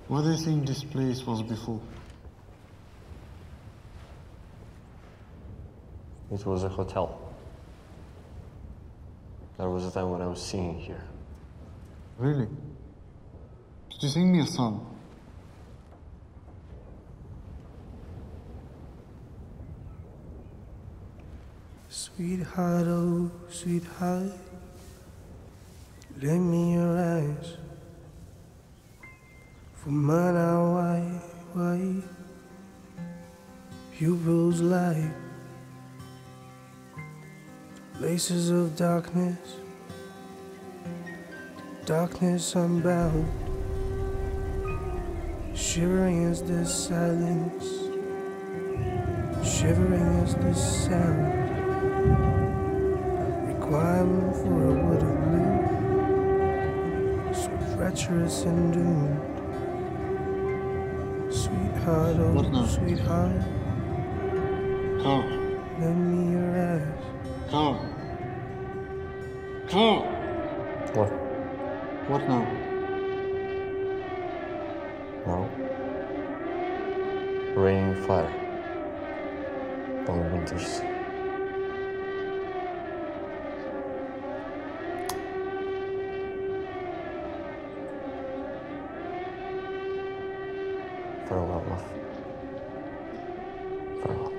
What do you think this place was before? It was a hotel. There was a time when I was singing here. Really? Did you sing me a song? Sweetheart, oh, sweetheart, lend me your eyes. For mine are white, white, pupils light, places of darkness, darkness unbound, shivering as the silence, shivering as the sound. Requirement for a wood of blue, so treacherous and doomed. Sweetheart, oh sweetheart, Carl. lend me your eyes. Carl. Carl! What? What now? No. Raining fire. Long winters. Farewell, love. Farewell.